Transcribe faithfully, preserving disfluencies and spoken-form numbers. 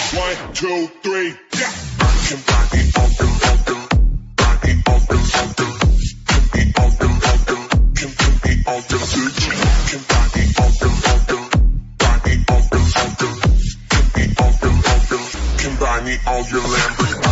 One, two, three, yeah. I can buy me all the, all the, buy me all the, all the, can be all the, all the, can, can be all the, can buy me all the, all the, buy me all the, all the, can be all the, all the, can buy me all your Lamborghini.